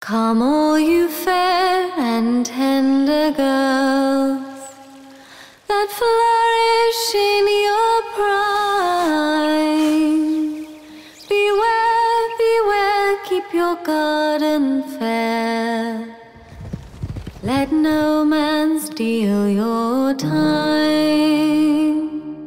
Come all you fair and tender girls that flourish in your prime. Beware, beware, keep your garden fair. Let no man steal your time.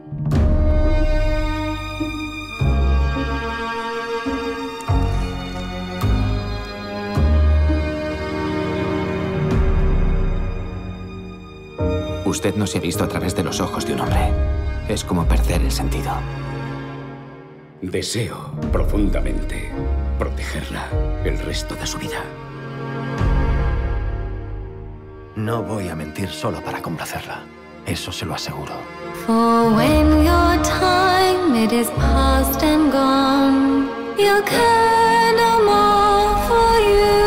Usted no se ha visto a través de los ojos de un hombre. Es como perder el sentido. Deseo profundamente protegerla el resto de su vida. No voy a mentir solo para complacerla. Eso se lo aseguro. For when your time it is past and gone, you'll care no more for you.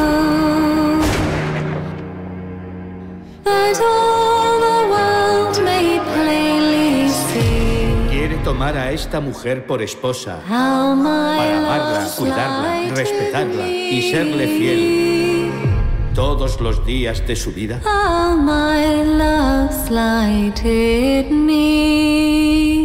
That all the world may plainly see. Quiere tomar a esta mujer por esposa How my para amarla, love's cuidarla, lighted respetarla y serle me. fiel todos los días de su vida. How my love slighted me.